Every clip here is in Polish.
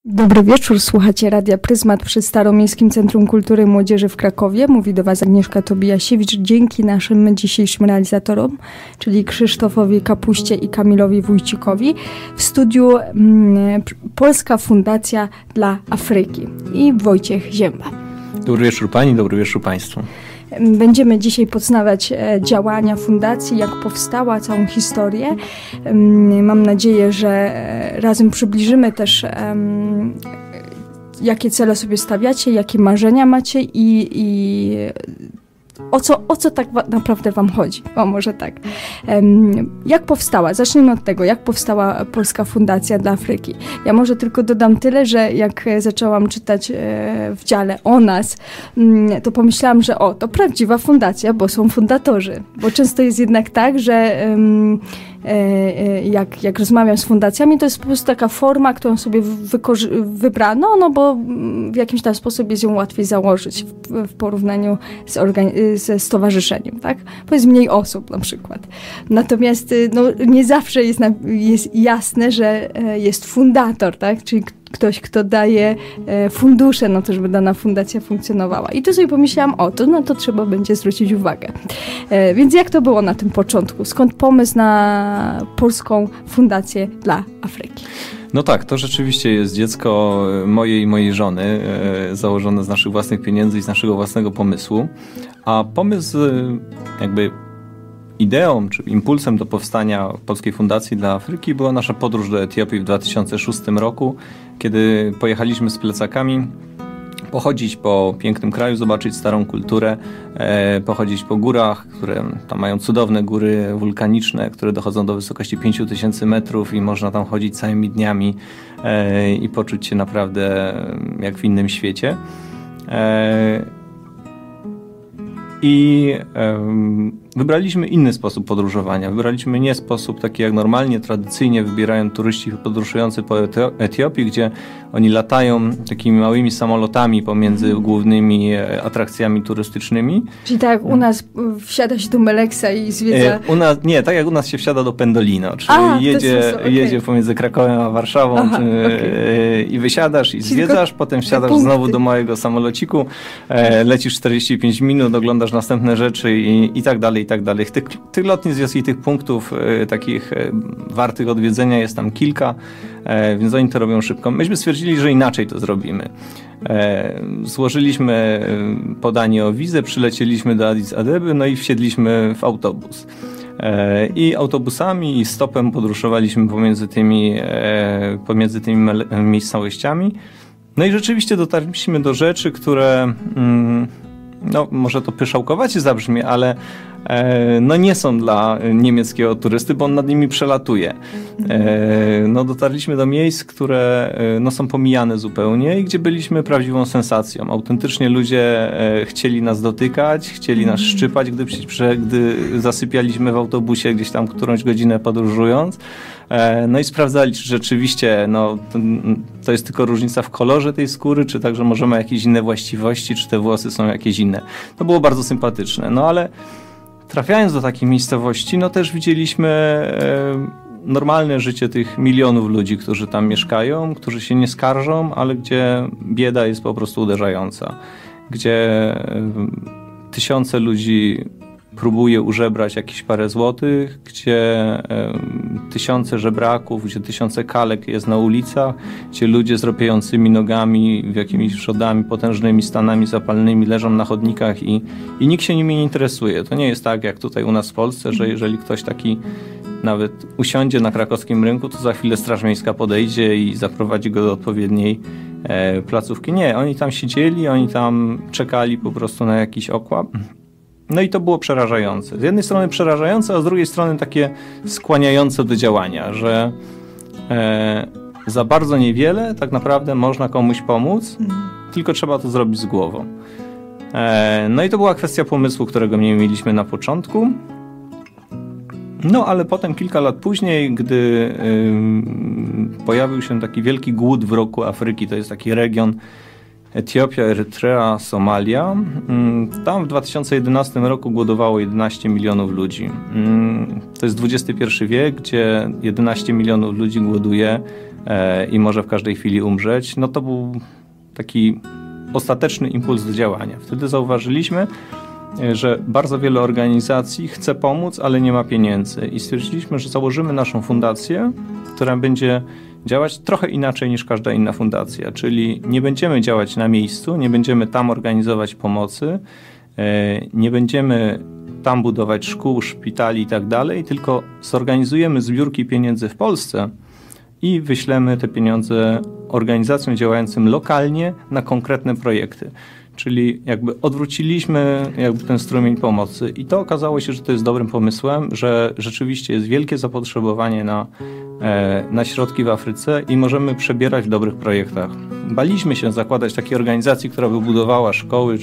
Dobry wieczór, słuchacie Radia Pryzmat przy Staromiejskim Centrum Kultury i Młodzieży w Krakowie. Mówi do Was Agnieszka Tobijasiewicz. Dzięki naszym dzisiejszym realizatorom, czyli Krzysztofowi Kapuście i Kamilowi Wójcikowi, w studiu Polska Fundacja dla Afryki i Wojciech Zięba. Dobry wieczór Pani, dobry wieczór Państwu. Będziemy dzisiaj poznawać działania fundacji, jak powstała, całą historię. Mam nadzieję, że razem przybliżymy też, jakie cele sobie stawiacie, jakie marzenia macie i o co tak naprawdę Wam chodzi. O, może tak. Jak powstała? Zacznijmy od tego, jak powstała Polska Fundacja dla Afryki. Ja może tylko dodam tyle, że jak zaczęłam czytać w dziale o nas, to pomyślałam, że to prawdziwa fundacja, bo są fundatorzy. Bo często jest jednak tak, że jak rozmawiam z fundacjami, to jest po prostu taka forma, którą sobie wybrano, no bo w jakimś tam sposób jest ją łatwiej założyć w porównaniu ze stowarzyszeniem, tak? Bo jest mniej osób na przykład. Natomiast nie zawsze jest jasne, że jest fundator, tak? Czyli ktoś, kto daje fundusze na to, żeby dana fundacja funkcjonowała. I tu sobie pomyślałam, to trzeba będzie zwrócić uwagę. Więc jak to było na tym początku? Skąd pomysł na Polską Fundację dla Afryki? No tak, to rzeczywiście jest dziecko mojej i mojej żony, założone z naszych własnych pieniędzy i z naszego własnego pomysłu. A pomysł ideą czy impulsem do powstania Polskiej Fundacji dla Afryki była nasza podróż do Etiopii w 2006 roku, kiedy pojechaliśmy z plecakami pochodzić po pięknym kraju, zobaczyć starą kulturę, pochodzić po górach, które tam mają cudowne góry wulkaniczne, które dochodzą do wysokości 5000 metrów i można tam chodzić całymi dniami i poczuć się naprawdę jak w innym świecie. I wybraliśmy inny sposób podróżowania. Wybraliśmy nie sposób taki jak normalnie, tradycyjnie wybierają turyści podróżujący po Etiopii, gdzie oni latają takimi małymi samolotami pomiędzy głównymi atrakcjami turystycznymi. Czyli tak jak u nas wsiada się do Meleksa i zwiedza... tak jak u nas się wsiada do Pendolino, czyli jedzie pomiędzy Krakowem a Warszawą i wysiadasz i zwiedzasz, potem wsiadasz znowu do małego samolociku, lecisz 45 minut, oglądasz następne rzeczy i tak dalej, i tak dalej. Tych lotnisk i tych punktów takich wartych odwiedzenia jest tam kilka, więc oni to robią szybko. Myśmy stwierdzili, że inaczej to zrobimy. Złożyliśmy podanie o wizę, przylecieliśmy do Addis Abeby, no i wsiedliśmy w autobus. I autobusami i stopem podróżowaliśmy pomiędzy tymi miejscowościami. No i rzeczywiście dotarliśmy do rzeczy, które może to pyszałkowacie zabrzmi, ale nie są dla niemieckiego turysty, bo on nad nimi przelatuje. Dotarliśmy do miejsc, które są pomijane zupełnie i gdzie byliśmy prawdziwą sensacją. Autentycznie ludzie chcieli nas dotykać, chcieli nas szczypać, gdy zasypialiśmy w autobusie gdzieś tam którąś godzinę podróżując. I sprawdzali, czy rzeczywiście to jest tylko różnica w kolorze tej skóry, czy także może ma jakieś inne właściwości, czy te włosy są jakieś inne. To było bardzo sympatyczne. Ale trafiając do takiej miejscowości, też widzieliśmy normalne życie tych milionów ludzi, którzy tam mieszkają, którzy się nie skarżą, ale gdzie bieda jest po prostu uderzająca. Gdzie tysiące ludzi próbuje użebrać jakieś parę złotych, gdzie tysiące żebraków, gdzie tysiące kalek jest na ulicach, gdzie ludzie z ropiejącymi nogami, jakimiś przodami, potężnymi stanami zapalnymi leżą na chodnikach i nikt się nimi nie interesuje. To nie jest tak jak tutaj u nas w Polsce, że jeżeli ktoś taki nawet usiądzie na krakowskim rynku, to za chwilę Straż Miejska podejdzie i zaprowadzi go do odpowiedniej placówki. Nie, oni tam siedzieli, oni tam czekali po prostu na jakiś okład. I to było przerażające. Z jednej strony przerażające, a z drugiej strony takie skłaniające do działania, że za bardzo niewiele tak naprawdę można komuś pomóc, tylko trzeba to zrobić z głową. I to była kwestia pomysłu, którego nie mieliśmy na początku. Ale potem kilka lat później, gdy pojawił się taki wielki głód w rogu Afryki, to jest taki region Etiopia, Erytrea, Somalia. Tam w 2011 roku głodowało 11 milionów ludzi. To jest XXI wiek, gdzie 11 milionów ludzi głoduje i może w każdej chwili umrzeć, no to był taki ostateczny impuls do działania. Wtedy zauważyliśmy, że bardzo wiele organizacji chce pomóc, ale nie ma pieniędzy i stwierdziliśmy, że założymy naszą fundację, która będzie działać trochę inaczej niż każda inna fundacja, czyli nie będziemy działać na miejscu, nie będziemy tam organizować pomocy, nie będziemy tam budować szkół, szpitali i tak dalej, tylko zorganizujemy zbiórki pieniędzy w Polsce i wyślemy te pieniądze organizacjom działającym lokalnie na konkretne projekty. Czyli jakby odwróciliśmy jakby ten strumień pomocy i to okazało się, że to jest dobrym pomysłem, że rzeczywiście jest wielkie zapotrzebowanie na środki w Afryce i możemy przebierać w dobrych projektach. Baliśmy się zakładać takiej organizacji, która by budowała szkoły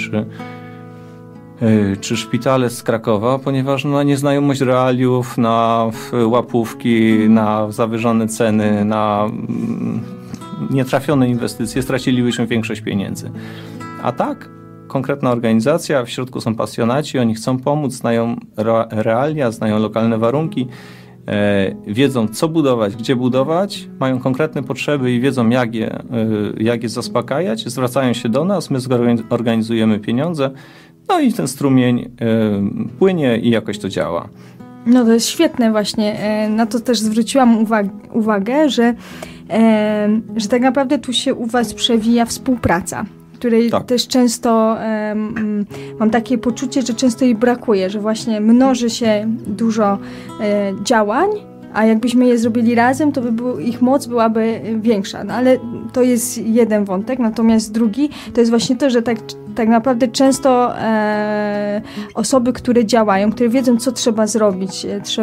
czy szpitale z Krakowa, ponieważ na nieznajomość realiów, na łapówki, na zawyżone ceny, na nietrafione inwestycje stracilibyśmy większość pieniędzy. A tak, konkretna organizacja, w środku są pasjonaci, oni chcą pomóc, znają realia, znają lokalne warunki, wiedzą co budować, gdzie budować, mają konkretne potrzeby i wiedzą jak je zaspokajać, zwracają się do nas, my organizujemy pieniądze, no i ten strumień płynie i jakoś to działa. No to jest świetne właśnie, na to też zwróciłam uwagę, że tak naprawdę tu się u was przewija współpraca, której też często mam takie poczucie, że często jej brakuje, że właśnie mnoży się dużo działań, a jakbyśmy je zrobili razem, to ich moc byłaby większa. No ale to jest jeden wątek, natomiast drugi to jest właśnie to, że tak naprawdę często osoby, które działają, które wiedzą, co trzeba zrobić,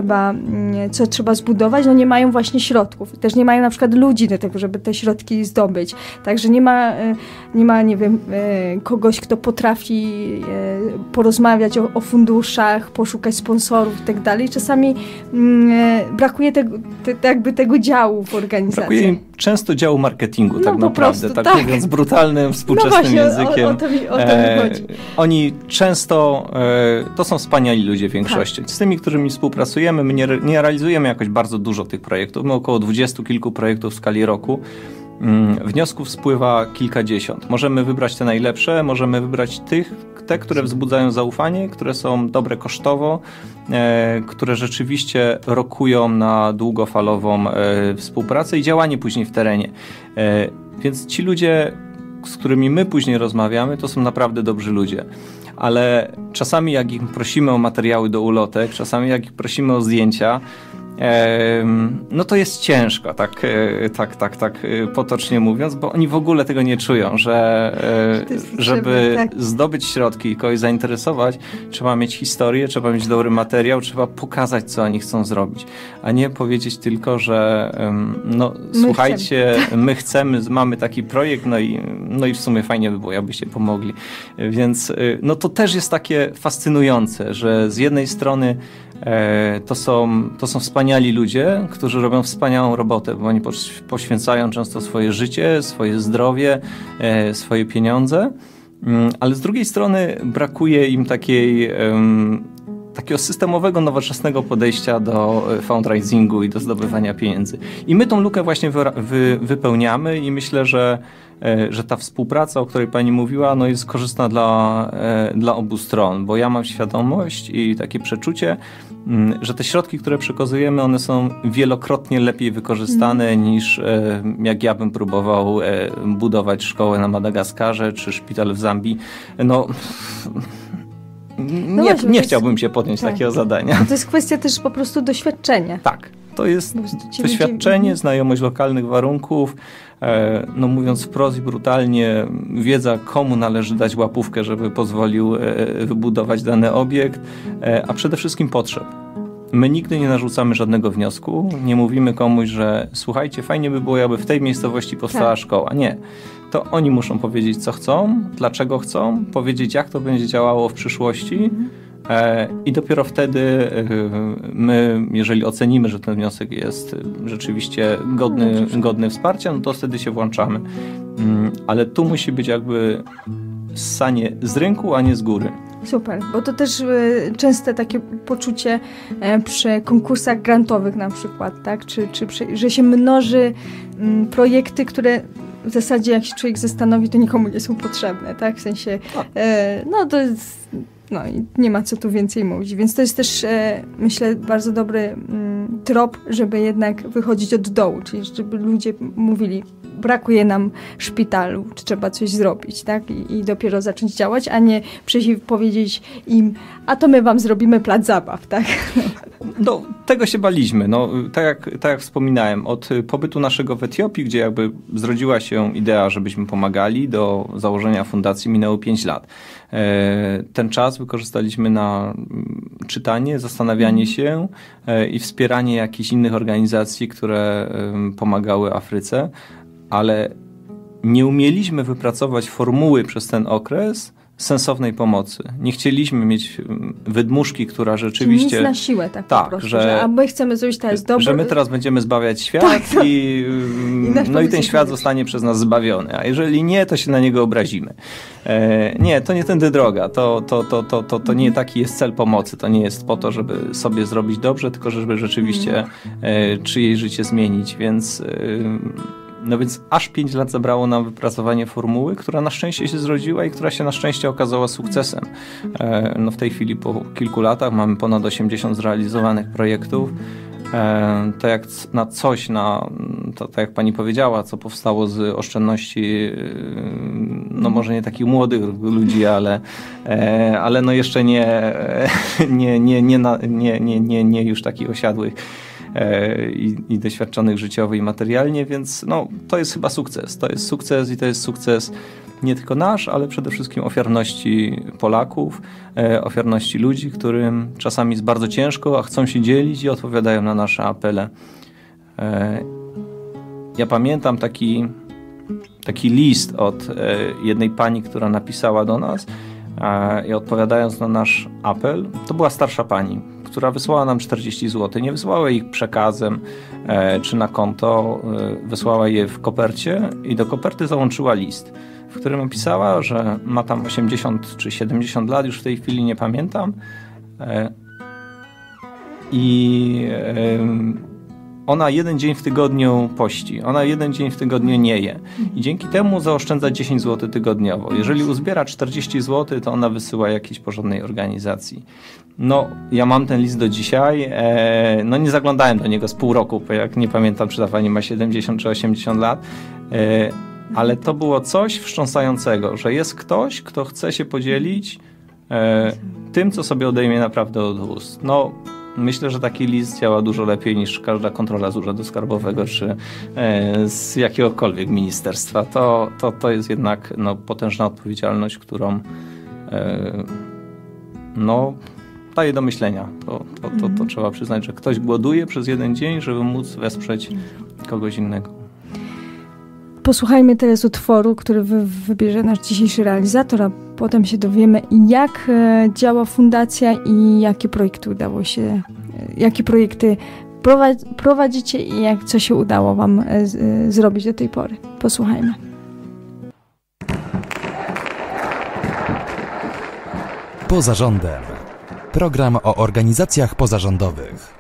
co trzeba zbudować, no nie mają właśnie środków. Też nie mają na przykład ludzi do tego, żeby te środki zdobyć. Także nie ma nie wiem, kogoś, kto potrafi porozmawiać o funduszach, poszukać sponsorów i tak dalej. Czasami brakuje tego działu w organizacji. Brakuje im często działu marketingu, tak naprawdę. Prostu, tak mówiąc brutalnym, współczesnym językiem. O to mi chodzi. Oni często, to są wspaniali ludzie w większości. Z tymi, którymi współpracujemy, my nie realizujemy jakoś bardzo dużo tych projektów. My około 20 kilku projektów w skali roku. Wniosków spływa kilkadziesiąt. Możemy wybrać te najlepsze, możemy wybrać te, które wzbudzają zaufanie, które są dobre kosztowo, które rzeczywiście rokują na długofalową współpracę i działanie później w terenie. Więc ci ludzie, z którymi my później rozmawiamy, to są naprawdę dobrzy ludzie. Ale czasami jak ich prosimy o materiały do ulotek, czasami jak ich prosimy o zdjęcia, no to jest ciężko, tak potocznie mówiąc, bo oni w ogóle tego nie czują, żeby zdobyć środki i kogoś zainteresować, trzeba mieć historię, trzeba mieć dobry materiał, trzeba pokazać, co oni chcą zrobić, a nie powiedzieć tylko, że słuchajcie, my chcemy, mamy taki projekt, no i w sumie fajnie by było, jakbyście pomogli. Więc no to też jest takie fascynujące, że z jednej strony to są wspaniali ludzie, którzy robią wspaniałą robotę, bo oni poświęcają często swoje życie, swoje zdrowie, swoje pieniądze, ale z drugiej strony brakuje im takiego systemowego, nowoczesnego podejścia do fundraisingu i do zdobywania pieniędzy. I my tą lukę właśnie wypełniamy i myślę, że ta współpraca, o której pani mówiła, no jest korzystna dla obu stron, bo ja mam świadomość i takie przeczucie, że te środki, które przekazujemy, one są wielokrotnie lepiej wykorzystane niż jak ja bym próbował budować szkołę na Madagaskarze czy szpital w Zambii. Nie chciałbym się podjąć takiego zadania. To jest kwestia też po prostu doświadczenia. Tak, to jest doświadczenie, znajomość lokalnych warunków, mówiąc wprost i brutalnie, wiedza, komu należy dać łapówkę, żeby pozwolił wybudować dany obiekt, a przede wszystkim potrzeb. My nigdy nie narzucamy żadnego wniosku, nie mówimy komuś, że słuchajcie, fajnie by było, jakby w tej miejscowości powstała szkoła. Nie. To oni muszą powiedzieć, co chcą, dlaczego chcą, powiedzieć, jak to będzie działało w przyszłości i dopiero wtedy my, jeżeli ocenimy, że ten wniosek jest rzeczywiście godny wsparcia, no to wtedy się włączamy. Ale tu musi być jakby ssanie z rynku, a nie z góry. Super, bo to też częste takie poczucie przy konkursach grantowych na przykład, tak? Że się mnoży projekty, które w zasadzie jak się człowiek zastanowi, to nikomu nie są potrzebne, tak? W sensie, to jest, i nie ma co tu więcej mówić. Więc to jest też, myślę, bardzo dobry trop, żeby jednak wychodzić od dołu, czyli żeby ludzie mówili, brakuje nam szpitalu, czy trzeba coś zrobić, tak? I dopiero zacząć działać, a nie przyjść i powiedzieć im, a to my wam zrobimy plac zabaw, tak? No, tego się baliśmy. No, tak jak wspominałem, od pobytu naszego w Etiopii, gdzie jakby zrodziła się idea, żebyśmy pomagali, do założenia fundacji minęło 5 lat. Ten czas wykorzystaliśmy na czytanie, zastanawianie się i wspieranie jakichś innych organizacji, które pomagały Afryce, ale nie umieliśmy wypracować formuły przez ten okres sensownej pomocy. Nie chcieliśmy mieć wydmuszki, która rzeczywiście... Czyli nic na siłę tak po prostu, że my chcemy zrobić teraz dobrze. Że my teraz będziemy zbawiać świat i ten świat zostanie przez nas zbawiony. A jeżeli nie, to się na niego obrazimy. Nie, to nie tędy droga. To nie taki jest cel pomocy. To nie jest po to, żeby sobie zrobić dobrze, tylko żeby rzeczywiście czyjeś życie zmienić. Więc aż 5 lat zabrało nam wypracowanie formuły, która na szczęście się zrodziła i która się na szczęście okazała sukcesem. W tej chwili po kilku latach mamy ponad 80 zrealizowanych projektów. To jak na coś, tak jak pani powiedziała, co powstało z oszczędności, może nie takich młodych ludzi, ale jeszcze nie już takich osiadłych i doświadczonych życiowo i materialnie, więc to jest chyba sukces. To jest sukces i to jest sukces nie tylko nasz, ale przede wszystkim ofiarności Polaków, ofiarności ludzi, którym czasami jest bardzo ciężko, a chcą się dzielić i odpowiadają na nasze apele. Ja pamiętam taki list od jednej pani, która napisała do nas i odpowiadając na nasz apel, to była starsza pani, która wysłała nam 40 zł. Nie wysłała ich przekazem czy na konto, wysłała je w kopercie i do koperty załączyła list, w którym opisała, że ma tam 80 czy 70 lat, już w tej chwili nie pamiętam. Ona 1 dzień w tygodniu pości, ona 1 dzień w tygodniu nie je i dzięki temu zaoszczędza 10 zł tygodniowo. Jeżeli uzbiera 40 zł, to ona wysyła jakiejś porządnej organizacji. Ja mam ten list do dzisiaj, nie zaglądałem do niego z pół roku, bo jak nie pamiętam, czy ta pani ma 70 czy 80 lat, ale to było coś wstrząsającego, że jest ktoś, kto chce się podzielić tym, co sobie odejmie naprawdę od ust. Myślę, że taki list działa dużo lepiej niż każda kontrola z Urzędu Skarbowego czy z jakiegokolwiek ministerstwa. To jest jednak potężna odpowiedzialność, którą daje do myślenia. To trzeba przyznać, że ktoś głoduje przez 1 dzień, żeby móc wesprzeć kogoś innego. Posłuchajmy teraz utworu, który wybierze nasz dzisiejszy realizator, a potem się dowiemy, jak działa fundacja i jakie projekty prowadzicie i co się udało wam zrobić do tej pory. Posłuchajmy. Poza rządem. Program o organizacjach pozarządowych.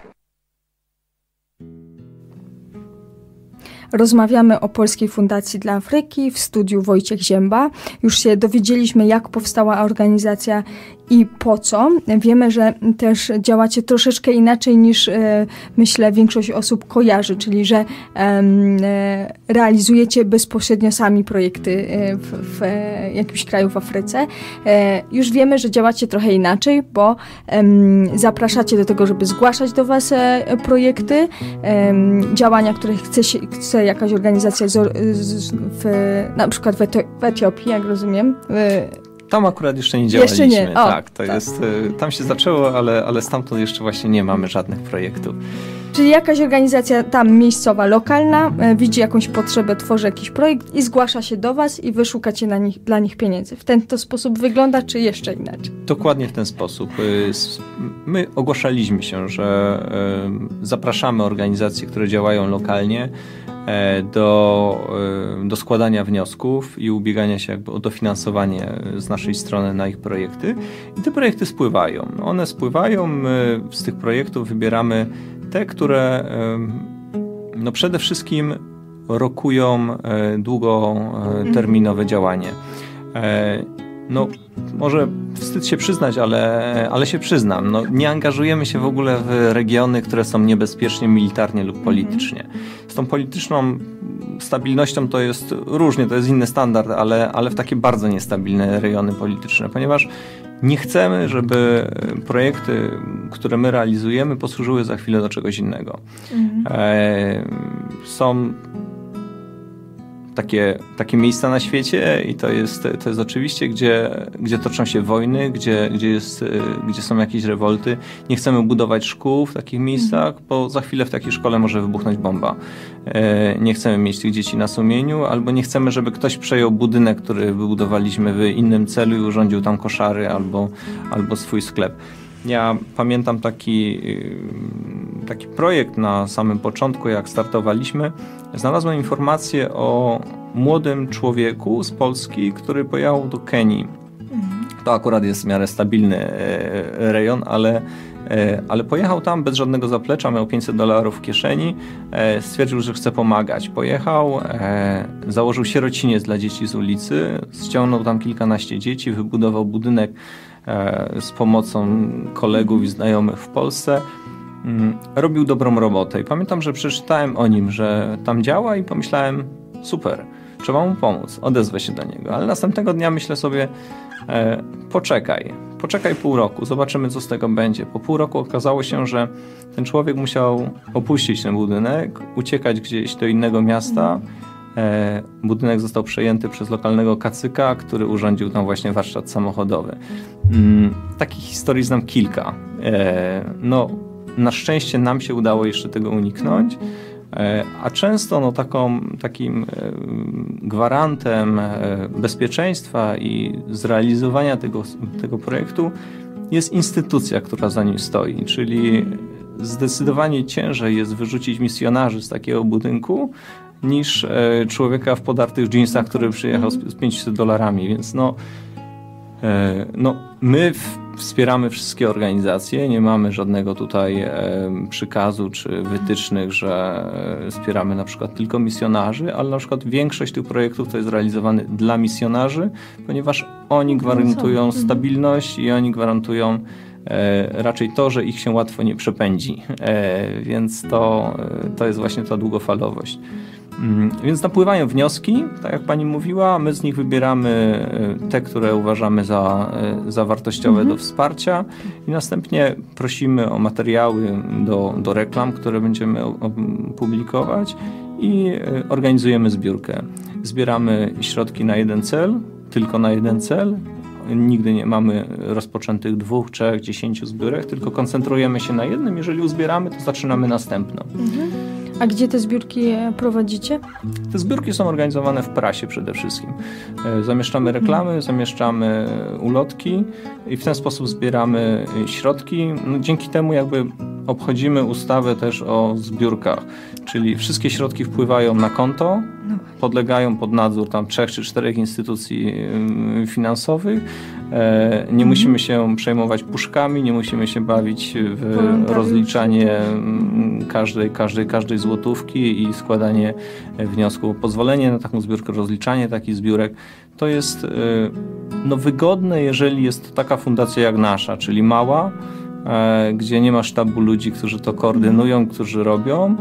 Rozmawiamy o Polskiej Fundacji dla Afryki, w studiu Wojciech Zięba. Już się dowiedzieliśmy, jak powstała organizacja i po co. Wiemy, że też działacie troszeczkę inaczej niż myślę większość osób kojarzy, czyli że realizujecie bezpośrednio sami projekty w jakimś kraju w Afryce. Już wiemy, że działacie trochę inaczej, bo zapraszacie do tego, żeby zgłaszać do was projekty, działania, które chce jakaś organizacja na przykład w Etiopii, jak rozumiem. Tam akurat jeszcze nie działaliśmy. Jeszcze nie. Tak, jest, tam się zaczęło, ale stamtąd jeszcze właśnie nie mamy żadnych projektów. Czyli jakaś organizacja tam miejscowa, lokalna widzi jakąś potrzebę, tworzy jakiś projekt i zgłasza się do was i wy szukacie dla nich pieniędzy. W ten sposób wygląda, czy jeszcze inaczej? Dokładnie w ten sposób. My ogłaszaliśmy się, że zapraszamy organizacje, które działają lokalnie do składania wniosków i ubiegania się jakby o dofinansowanie z naszej strony na ich projekty. I te projekty spływają. One spływają, my z tych projektów wybieramy te, które no przede wszystkim rokują długoterminowe działanie. No, może wstyd się przyznać, ale się przyznam. No, nie angażujemy się w ogóle w regiony, które są niebezpiecznie militarnie lub politycznie. Z tą polityczną stabilnością to jest różnie, to jest inny standard, ale w takie bardzo niestabilne rejony polityczne, ponieważ nie chcemy, żeby projekty, które my realizujemy, posłużyły za chwilę do czegoś innego. Są takie miejsca na świecie i to jest oczywiście, gdzie toczą się wojny, gdzie są jakieś rewolty. Nie chcemy budować szkół w takich miejscach, bo za chwilę w takiej szkole może wybuchnąć bomba. Nie chcemy mieć tych dzieci na sumieniu, albo nie chcemy, żeby ktoś przejął budynek, który wybudowaliśmy w innym celu i urządził tam koszary albo swój sklep. Ja pamiętam taki projekt na samym początku, jak startowaliśmy. Znalazłem informację o młodym człowieku z Polski, który pojechał do Kenii. To akurat jest w miarę stabilny rejon, ale pojechał tam bez żadnego zaplecza, miał $500 w kieszeni, stwierdził, że chce pomagać. Pojechał, założył sierociniec dla dzieci z ulicy, ściągnął tam kilkanaście dzieci, wybudował budynek z pomocą kolegów i znajomych w Polsce. Robił dobrą robotę i pamiętam, że przeczytałem o nim, że tam działa i pomyślałem, super, trzeba mu pomóc, odezwę się do niego. Ale następnego dnia myślę sobie, poczekaj pół roku, zobaczymy, co z tego będzie. Po pół roku okazało się, że ten człowiek musiał opuścić ten budynek, uciekać gdzieś do innego miasta. Budynek został przejęty przez lokalnego kacyka, który urządził tam właśnie warsztat samochodowy. Takich historii znam kilka. No, na szczęście nam się udało jeszcze tego uniknąć, a często takim gwarantem bezpieczeństwa i zrealizowania tego projektu jest instytucja, która za nim stoi, czyli zdecydowanie ciężej jest wyrzucić misjonarzy z takiego budynku niż człowieka w podartych dżinsach, który przyjechał z $500, więc my wspieramy wszystkie organizacje, nie mamy żadnego tutaj przykazu czy wytycznych, że wspieramy na przykład tylko misjonarzy, ale na przykład większość tych projektów to jest realizowany dla misjonarzy, ponieważ oni gwarantują stabilność i oni gwarantują raczej to, że ich się łatwo nie przepędzi, więc to jest właśnie ta długofalowość. Więc napływają wnioski, tak jak pani mówiła, my z nich wybieramy te, które uważamy za wartościowe do wsparcia i następnie prosimy o materiały do reklam, które będziemy publikować i organizujemy zbiórkę. Zbieramy środki na jeden cel, tylko na jeden cel. Nigdy nie mamy rozpoczętych 2, 3, 10 zbiórek, tylko koncentrujemy się na jednym. Jeżeli uzbieramy, to zaczynamy następną. A gdzie te zbiórki prowadzicie? Te zbiórki są organizowane w prasie przede wszystkim. Zamieszczamy reklamy, zamieszczamy ulotki i w ten sposób zbieramy środki. No, dzięki temu jakby obchodzimy ustawę też o zbiórkach, czyli wszystkie środki wpływają na konto, podlegają pod nadzór tam 3 czy 4 instytucji finansowych. Nie musimy się przejmować puszkami, nie musimy się bawić w rozliczanie każdej złotówki i składanie wniosku o pozwolenie na taką zbiórkę, rozliczanie takich zbiórek. To jest wygodne, jeżeli jest to taka fundacja jak nasza, czyli mała, gdzie nie ma sztabu ludzi, którzy to koordynują, którzy robią,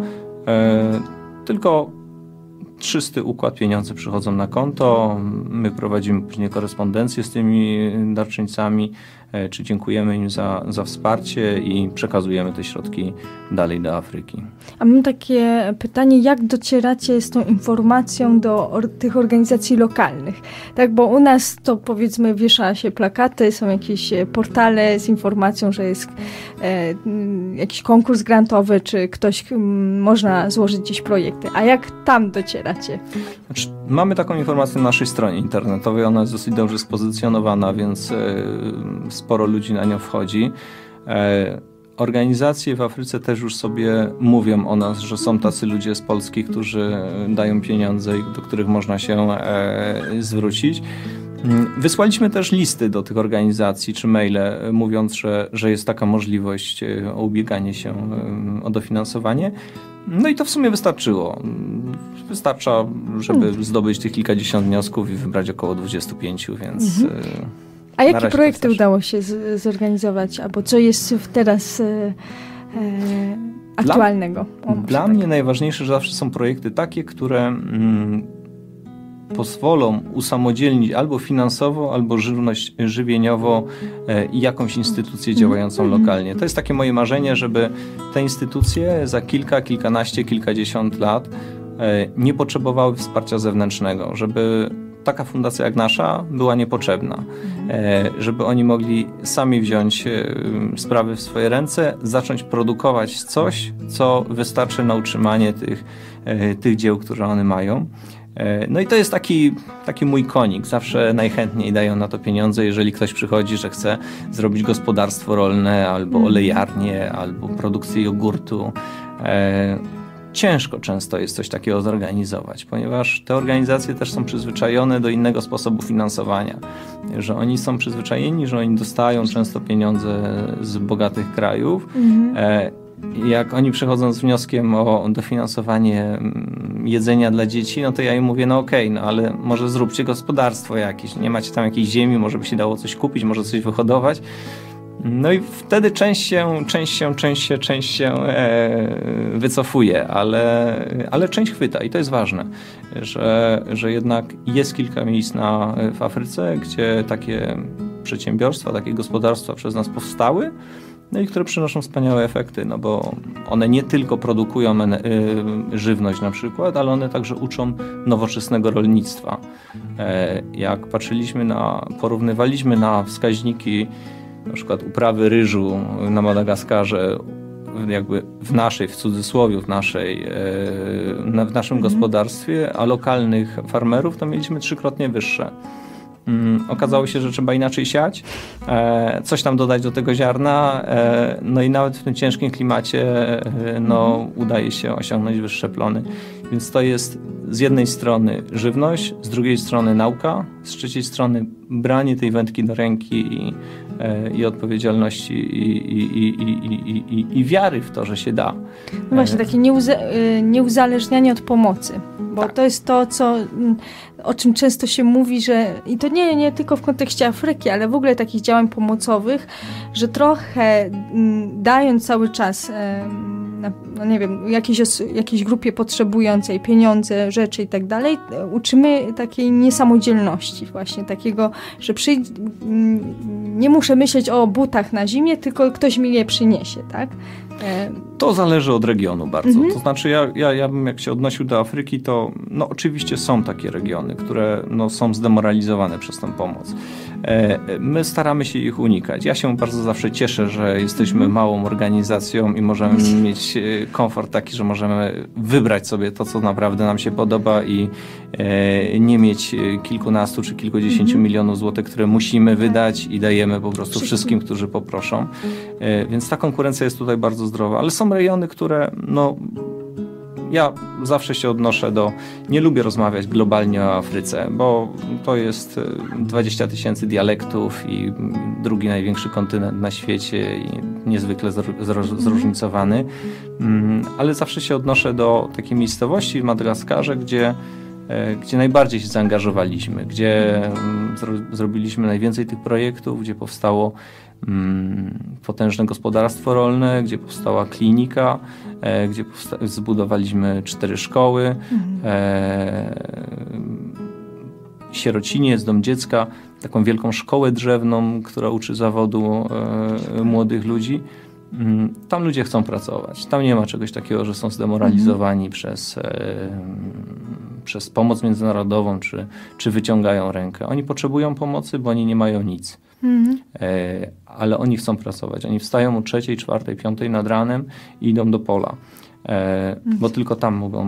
tylko czysty układ, pieniądze przychodzą na konto, my prowadzimy później korespondencję z tymi darczyńcami, czy dziękujemy im za wsparcie i przekazujemy te środki dalej do Afryki. A mam takie pytanie, jak docieracie z tą informacją do tych organizacji lokalnych? Tak, bo u nas to powiedzmy wiesza się plakaty, są jakieś portale z informacją, że jest jakiś konkurs grantowy, czy ktoś można złożyć gdzieś projekty. A jak tam docieracie? Znaczy, mamy taką informację na naszej stronie internetowej, ona jest dosyć dobrze spozycjonowana, więc sporo ludzi na nią wchodzi. organizacje w Afryce też już sobie mówią o nas, że są tacy ludzie z Polski, którzy dają pieniądze i do których można się zwrócić. Wysłaliśmy też listy do tych organizacji czy maile, mówiąc, że jest taka możliwość o ubieganie się o dofinansowanie. No i to w sumie wystarczyło. Wystarcza, żeby zdobyć tych kilkadziesiąt wniosków i wybrać około 25, więc... A jakie projekty udało się zorganizować? Albo co jest teraz aktualnego? Dla mnie najważniejsze, że zawsze są projekty takie, które pozwolą usamodzielnić albo finansowo, albo żywieniowo jakąś instytucję działającą lokalnie. To jest takie moje marzenie, żeby te instytucje za kilkanaście, kilkadziesiąt lat nie potrzebowały wsparcia zewnętrznego, żeby taka fundacja jak nasza była niepotrzebna, żeby oni mogli sami wziąć sprawy w swoje ręce, zacząć produkować coś, co wystarczy na utrzymanie tych dzieł, które one mają. No i to jest taki mój konik. Zawsze najchętniej dają na to pieniądze, jeżeli ktoś przychodzi, że chce zrobić gospodarstwo rolne, albo olejarnię, albo produkcję jogurtu. Ciężko często jest coś takiego zorganizować, ponieważ te organizacje też są przyzwyczajone do innego sposobu finansowania. Że oni są przyzwyczajeni, że oni dostają często pieniądze z bogatych krajów. Jak oni przychodzą z wnioskiem o dofinansowanie jedzenia dla dzieci, no to ja im mówię, no okej, no ale może zróbcie gospodarstwo jakieś, nie macie tam jakiejś ziemi, może by się dało coś kupić, może coś wyhodować. No i wtedy część się wycofuje, ale część chwyta i to jest ważne, że jednak jest kilka miejsc w Afryce, gdzie takie przedsiębiorstwa, takie gospodarstwa przez nas powstały, no i które przynoszą wspaniałe efekty, no bo one nie tylko produkują żywność na przykład, ale one także uczą nowoczesnego rolnictwa. Jak porównywaliśmy na wskaźniki na przykład uprawy ryżu na Madagaskarze, jakby w cudzysłowie, w naszym gospodarstwie, a lokalnych farmerów, to mieliśmy 3-krotnie wyższe. Okazało się, że trzeba inaczej siać, coś tam dodać do tego ziarna, no i nawet w tym ciężkim klimacie udaje się osiągnąć wyższe plony. Więc to jest z jednej strony żywność, z drugiej strony nauka, z trzeciej strony branie tej wędki do ręki i odpowiedzialności i wiary w to, że się da. No właśnie, takie nieuzależnianie od pomocy, bo tak. To jest to, o czym często się mówi, że i to nie tylko w kontekście Afryki, ale w ogóle takich działań pomocowych, że trochę dając cały czas no nie wiem, jakiejś grupie potrzebującej pieniądze, rzeczy i tak dalej, uczymy takiej niesamodzielności właśnie, takiego, że nie muszę myśleć o butach na zimie, tylko ktoś mi je przyniesie, tak? To zależy od regionu bardzo. To znaczy ja bym, jak się odnosił do Afryki, to no oczywiście są takie regiony, które są zdemoralizowane przez tę pomoc. My staramy się ich unikać. Ja się bardzo zawsze cieszę, że jesteśmy małą organizacją i możemy mieć komfort taki, że możemy wybrać sobie to, co naprawdę nam się podoba i nie mieć kilkunastu czy kilkudziesięciu milionów złotych, które musimy wydać i dajemy po prostu wszystkim, którzy poproszą. Więc ta konkurencja jest tutaj bardzo zdrowa. Ale są rejony, które ja zawsze się odnoszę nie lubię rozmawiać globalnie o Afryce, bo to jest 20 000 dialektów i drugi największy kontynent na świecie i niezwykle zróżnicowany, ale zawsze się odnoszę do takiej miejscowości w Madagaskarze, gdzie najbardziej się zaangażowaliśmy, gdzie zrobiliśmy najwięcej tych projektów, gdzie powstało potężne gospodarstwo rolne, gdzie powstała klinika, gdzie zbudowaliśmy 4 szkoły, sierociniec, dom dziecka, taką wielką szkołę drzewną, która uczy zawodu młodych ludzi. Tam ludzie chcą pracować. Tam nie ma czegoś takiego, że są zdemoralizowani przez pomoc międzynarodową, czy wyciągają rękę. Oni potrzebują pomocy, bo oni nie mają nic. Ale oni chcą pracować. Oni wstają o 3, 4, 5 nad ranem i idą do pola. Bo tylko tam mogą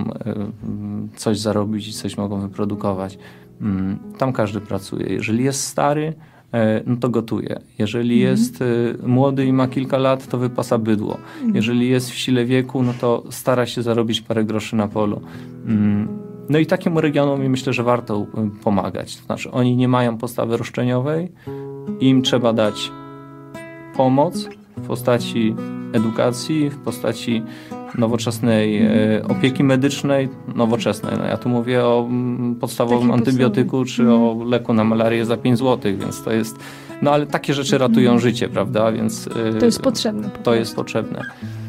coś zarobić i coś mogą wyprodukować. Tam każdy pracuje. Jeżeli jest stary, no to gotuje. Jeżeli jest młody i ma kilka lat, to wypasa bydło. Jeżeli jest w sile wieku, no to stara się zarobić parę groszy na polu. No i takiemu regionom myślę, że warto pomagać. To znaczy oni nie mają postawy roszczeniowej, im trzeba dać pomoc w postaci edukacji, w postaci nowoczesnej opieki medycznej, nowoczesnej. No ja tu mówię o podstawowym antybiotyku czy o leku na malarię za 5 zł, więc to jest, no ale takie rzeczy ratują życie, prawda, więc to jest potrzebne. To jest potrzebne.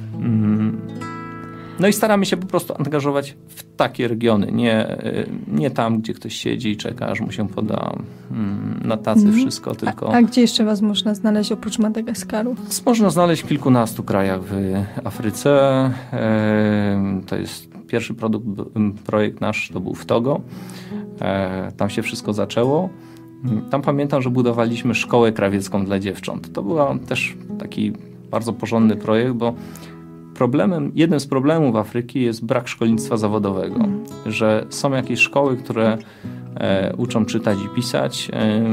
No i staramy się po prostu angażować w takie regiony, nie tam, gdzie ktoś siedzi i czeka, aż mu się poda na tacy wszystko, tylko... A gdzie jeszcze was można znaleźć oprócz Madagaskaru? Można znaleźć w kilkunastu krajach w Afryce. To jest pierwszy projekt nasz, to był w Togo. Tam się wszystko zaczęło. Tam pamiętam, że budowaliśmy szkołę krawiecką dla dziewcząt. To był też taki bardzo porządny projekt, bo jednym z problemów Afryki jest brak szkolnictwa zawodowego, że są jakieś szkoły, które uczą czytać i pisać,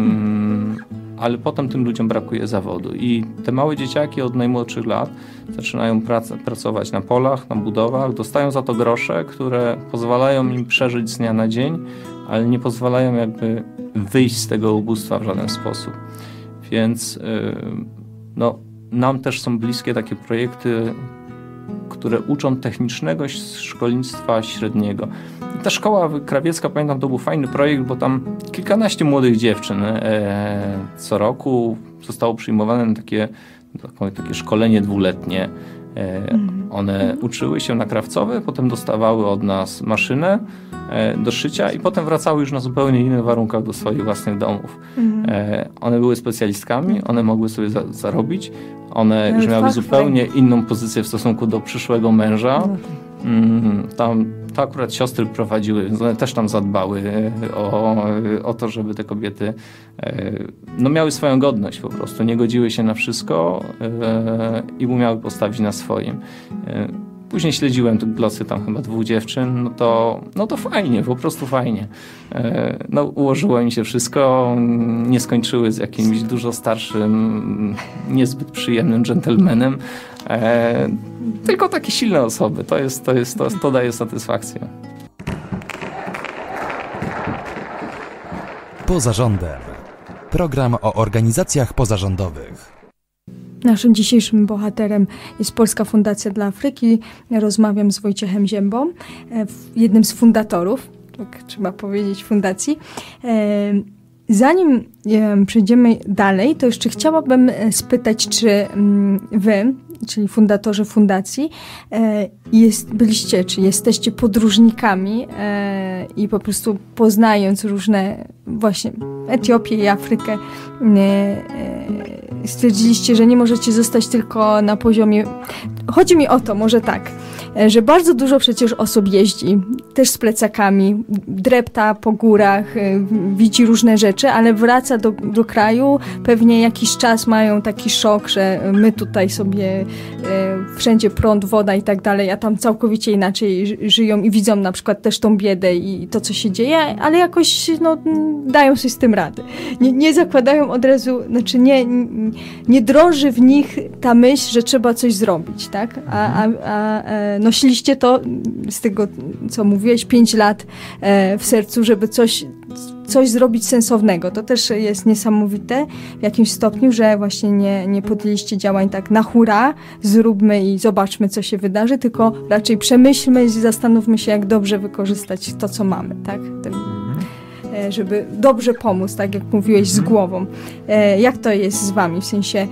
ale potem tym ludziom brakuje zawodu i te małe dzieciaki od najmłodszych lat zaczynają pracować na polach, na budowach, dostają za to grosze, które pozwalają im przeżyć z dnia na dzień, ale nie pozwalają jakby wyjść z tego ubóstwa w żaden sposób. Więc no, nam też są bliskie takie projekty, które uczą technicznego szkolnictwa średniego. I ta szkoła krawiecka, pamiętam, to był fajny projekt, bo tam kilkanaście młodych dziewczyn co roku zostało przyjmowane na takie szkolenie 2-letnie. One uczyły się na krawcowe, potem dostawały od nas maszynę do szycia i potem wracały już na zupełnie innych warunkach do swoich własnych domów. One były specjalistkami, one mogły sobie zarobić, one już miały zupełnie inną pozycję w stosunku do przyszłego męża. Tam to akurat siostry prowadziły, więc one też tam zadbały o to, żeby te kobiety no, miały swoją godność po prostu, nie godziły się na wszystko i umiały postawić na swoim. Później śledziłem te losy tam chyba 2 dziewczyn, no to fajnie, po prostu fajnie. No, ułożyło im się wszystko, nie skończyły z jakimś dużo starszym, niezbyt przyjemnym dżentelmenem, tylko takie silne osoby, to daje satysfakcję. Poza rządem. Program o organizacjach pozarządowych. Naszym dzisiejszym bohaterem jest Polska Fundacja dla Afryki. Rozmawiam z Wojciechem Ziębą, jednym z fundatorów, tak trzeba powiedzieć, fundacji. Zanim przejdziemy dalej, to jeszcze chciałabym spytać, czy wy, czyli fundatorzy fundacji, czy jesteście podróżnikami i po prostu poznając różne właśnie Etiopię i Afrykę, stwierdziliście, że nie możecie zostać tylko na poziomie... Chodzi mi o to, może tak, że bardzo dużo przecież osób jeździ, też z plecakami, drepta po górach, widzi różne rzeczy, ale wraca do kraju, pewnie jakiś czas mają taki szok, że my tutaj sobie wszędzie prąd, woda i tak dalej, a tam całkowicie inaczej żyją i widzą na przykład też tą biedę i to, co się dzieje, ale jakoś dają sobie z tym radę. Nie zakładają od razu, znaczy nie drąży w nich ta myśl, że trzeba coś zrobić, tak? A nosiliście to, z tego, co mówiłeś, 5 lat w sercu, żeby coś zrobić sensownego. To też jest niesamowite w jakimś stopniu, że właśnie nie podjęliście działań tak na hura, zróbmy i zobaczmy, co się wydarzy, tylko raczej przemyślmy i zastanówmy się, jak dobrze wykorzystać to, co mamy, tak? Żeby dobrze pomóc, tak jak mówiłeś, z głową. Jak to jest z wami? W sensie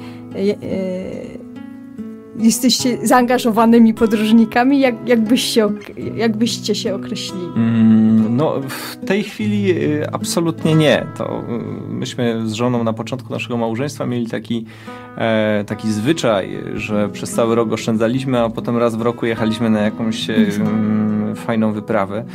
jesteście zaangażowanymi podróżnikami? Jakbyście się określili? No, w tej chwili absolutnie nie. To myśmy z żoną na początku naszego małżeństwa mieli taki zwyczaj, że przez cały rok oszczędzaliśmy, a potem raz w roku jechaliśmy na jakąś fajną wyprawę.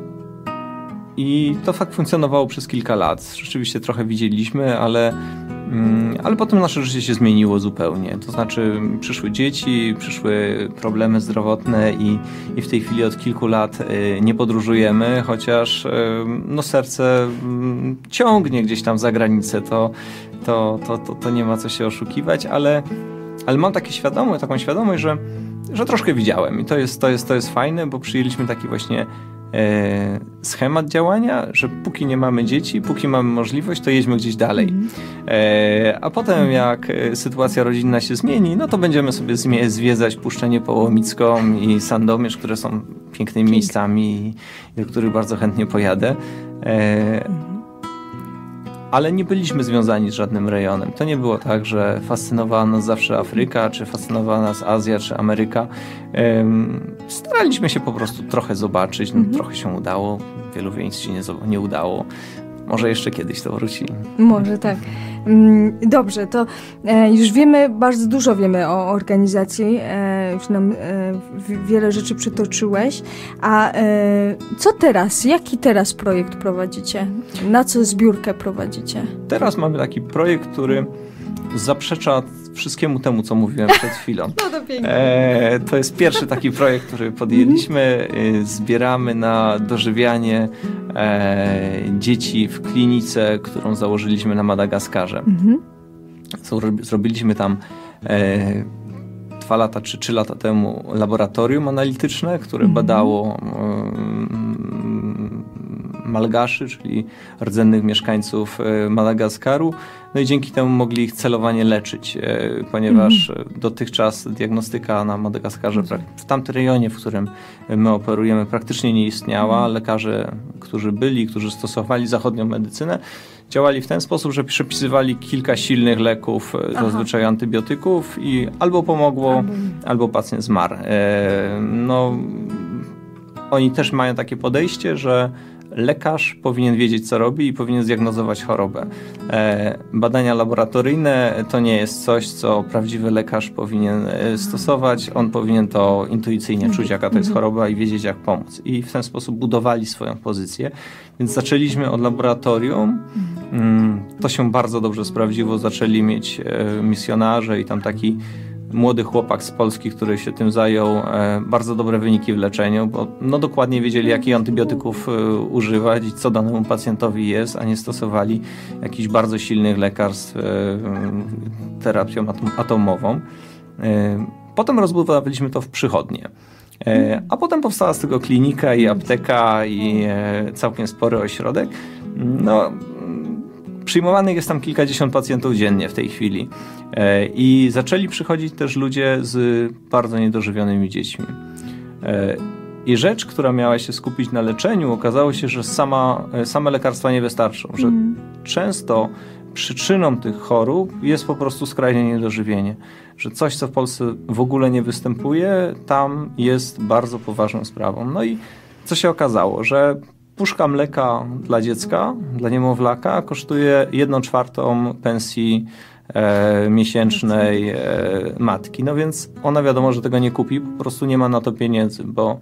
I to fakt funkcjonowało przez kilka lat. Rzeczywiście trochę widzieliśmy, ale Ale potem nasze życie się zmieniło zupełnie. To znaczy przyszły dzieci, przyszły problemy zdrowotne i w tej chwili od kilku lat nie podróżujemy, chociaż no serce ciągnie gdzieś tam za granicę. To nie ma co się oszukiwać, ale mam taką świadomość, że troszkę widziałem i to jest fajne, bo przyjęliśmy taki właśnie schemat działania, że póki nie mamy dzieci, póki mamy możliwość, to jedźmy gdzieś dalej. A potem jak sytuacja rodzinna się zmieni, no to będziemy sobie zwiedzać Puszczę Niepołomicką i Sandomierz, które są pięknymi miejscami, do których bardzo chętnie pojadę. Ale nie byliśmy związani z żadnym rejonem. To nie było tak, że fascynowała nas zawsze Afryka, czy fascynowała nas Azja, czy Ameryka. Staraliśmy się po prostu trochę zobaczyć. No, trochę się udało, wielu miejsc się nie udało. Może jeszcze kiedyś to wróci. Może tak. Dobrze, to już wiemy, bardzo dużo wiemy o organizacji. Już nam wiele rzeczy przytoczyłeś. A co teraz? Jaki teraz projekt prowadzicie? Na co zbiórkę prowadzicie? Teraz mamy taki projekt, który zaprzecza wszystkiemu temu, co mówiłem przed chwilą. No to pięknie. To jest pierwszy taki projekt, który podjęliśmy. Zbieramy na dożywianie dzieci w klinice, którą założyliśmy na Madagaskarze. Zrobiliśmy tam 2 lata czy 3 lata temu laboratorium analityczne, które badało Malgaszy, czyli rdzennych mieszkańców Madagaskaru. No i dzięki temu mogli ich celowanie leczyć, ponieważ dotychczas diagnostyka na Madagaskarze, w tamtym rejonie, w którym my operujemy, praktycznie nie istniała. Lekarze, którzy stosowali zachodnią medycynę, działali w ten sposób, że przepisywali kilka silnych leków, zazwyczaj antybiotyków i albo pomogło, albo pacjent zmarł. No, oni też mają takie podejście, że lekarz powinien wiedzieć, co robi i powinien zdiagnozować chorobę. Badania laboratoryjne to nie jest coś, co prawdziwy lekarz powinien stosować. On powinien to intuicyjnie czuć, jaka to jest choroba i wiedzieć, jak pomóc. I w ten sposób budowali swoją pozycję. Więc zaczęliśmy od laboratorium. To się bardzo dobrze sprawdziło. Zaczęli mieć misjonarze i tam taki młody chłopak z Polski, który się tym zajął, bardzo dobre wyniki w leczeniu, bo no dokładnie wiedzieli, jakich antybiotyków używać i co danemu pacjentowi jest, a nie stosowali jakichś bardzo silnych lekarstw terapią atomową. Potem rozbudowaliśmy to w przychodnie. A potem powstała z tego klinika i apteka i całkiem spory ośrodek. No, przyjmowanych jest tam kilkadziesiąt pacjentów dziennie w tej chwili. I zaczęli przychodzić też ludzie z bardzo niedożywionymi dziećmi. I rzecz, która miała się skupić na leczeniu, okazało się, że same lekarstwa nie wystarczą. Że często przyczyną tych chorób jest po prostu skrajne niedożywienie. Że coś, co w Polsce w ogóle nie występuje, tam jest bardzo poważną sprawą. No i co się okazało, że puszka mleka dla dziecka, dla niemowlaka kosztuje 1/4 pensji miesięcznej matki. No więc ona wiadomo, że tego nie kupi, po prostu nie ma na to pieniędzy, bo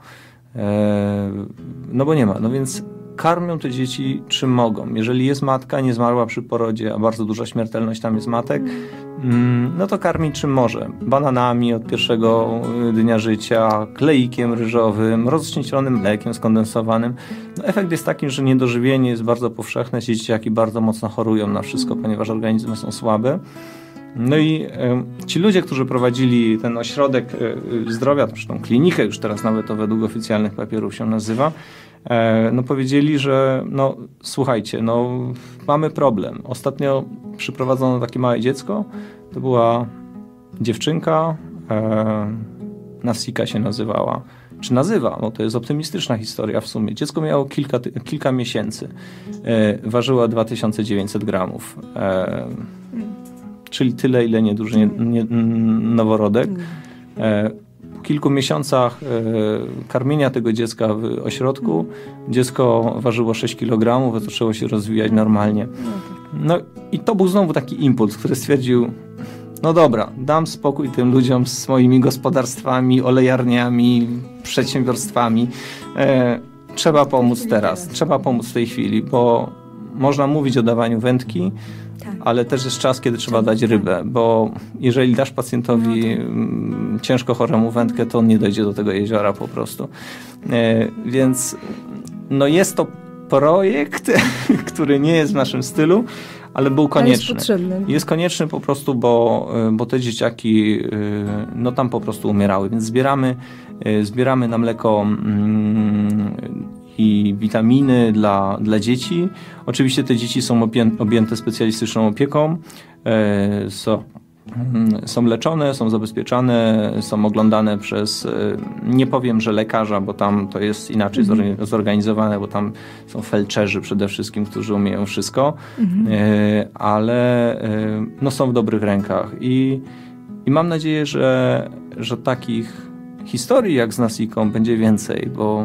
nie ma. No więc karmią te dzieci czym mogą. Jeżeli jest matka, nie zmarła przy porodzie, a bardzo duża śmiertelność tam jest matek, no to karmi czym może. Bananami od pierwszego dnia życia, kleikiem ryżowym, rozcznieczonym mlekiem skondensowanym. No efekt jest taki, że niedożywienie jest bardzo powszechne. Dzieciaki bardzo mocno chorują na wszystko, ponieważ organizmy są słabe. No i ci ludzie, którzy prowadzili ten ośrodek zdrowia, tą klinikę, już teraz nawet to według oficjalnych papierów się nazywa, no powiedzieli, że no słuchajcie, no mamy problem. Ostatnio przyprowadzono takie małe dziecko, to była dziewczynka, Nasika się nazywała, czy nazywa, no to jest optymistyczna historia w sumie. Dziecko miało kilka miesięcy, ważyła 2900 gramów, czyli tyle, ile nieduży noworodek. Po kilku miesiącach karmienia tego dziecka w ośrodku dziecko ważyło 6 kg, zaczęło się rozwijać normalnie. No i to był znowu taki impuls, który stwierdził, no dobra, dam spokój tym ludziom z moimi gospodarstwami, olejarniami, przedsiębiorstwami. Trzeba pomóc teraz, trzeba pomóc w tej chwili, bo można mówić o dawaniu wędki, Tak. ale też jest czas, kiedy trzeba dać rybę, bo jeżeli dasz pacjentowi ciężko choremu wędkę, to on nie dojdzie do tego jeziora po prostu. Więc no jest to projekt, który nie jest w naszym stylu, ale był konieczny. Jest potrzebny. Jest konieczny po prostu, bo te dzieciaki no tam po prostu umierały, więc zbieramy na mleko i witaminy dla dzieci. Oczywiście te dzieci są objęte specjalistyczną opieką, są leczone, są zabezpieczane, są oglądane przez, nie powiem, że lekarza, bo tam to jest inaczej zorganizowane, bo tam są felczerzy przede wszystkim, którzy umieją wszystko, ale no, są w dobrych rękach i mam nadzieję, że takich historii jak z Nasiką będzie więcej, bo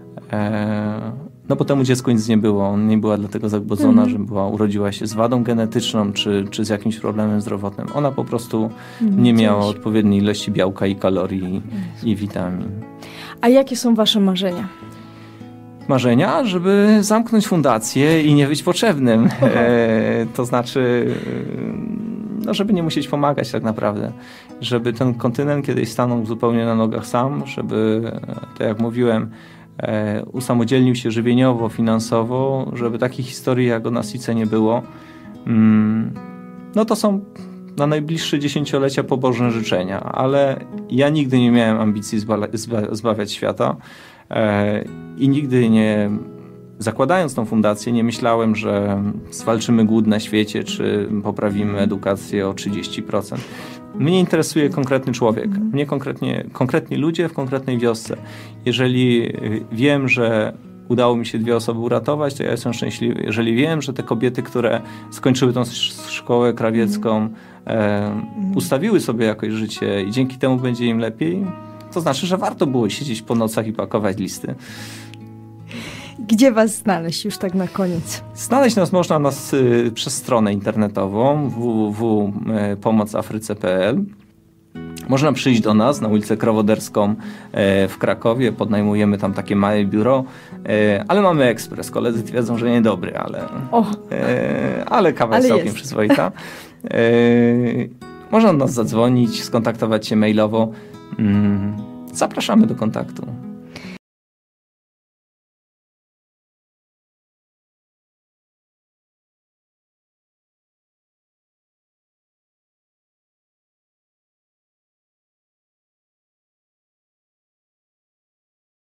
no bo temu dziecku nic nie było. On nie była dlatego zagłodzona, że urodziła się z wadą genetyczną czy z jakimś problemem zdrowotnym. Ona po prostu nie miała odpowiedniej ilości białka i kalorii i witamin. A jakie są wasze marzenia? Marzenia, żeby zamknąć fundację i nie być potrzebnym. To znaczy, no żeby nie musieć pomagać tak naprawdę. Żeby ten kontynent kiedyś stanął zupełnie na nogach sam, żeby, tak jak mówiłem, usamodzielnił się żywieniowo, finansowo, żeby takich historii jak o Nasice nie było. No to są na najbliższe dziesięciolecia pobożne życzenia, ale ja nigdy nie miałem ambicji zbawiać świata i nigdy nie, zakładając tą fundację, nie myślałem, że zwalczymy głód na świecie, czy poprawimy edukację o 30%. Mnie interesuje konkretny człowiek, mnie konkretni ludzie w konkretnej wiosce. Jeżeli wiem, że udało mi się 2 osoby uratować, to ja jestem szczęśliwy. Jeżeli wiem, że te kobiety, które skończyły tą szkołę krawiecką, ustawiły sobie jakoś życie i dzięki temu będzie im lepiej, to znaczy, że warto było siedzieć po nocach i pakować listy. Gdzie was znaleźć już tak na koniec? Znaleźć nas można przez stronę internetową www.pomocafryce.pl. Można przyjść do nas na ulicę Krowoderską w Krakowie. Podnajmujemy tam takie małe biuro, ale mamy ekspres. Koledzy wiedzą, że niedobry, ale kawa jest całkiem przyzwoita. Można do nas zadzwonić, skontaktować się mailowo. Zapraszamy do kontaktu.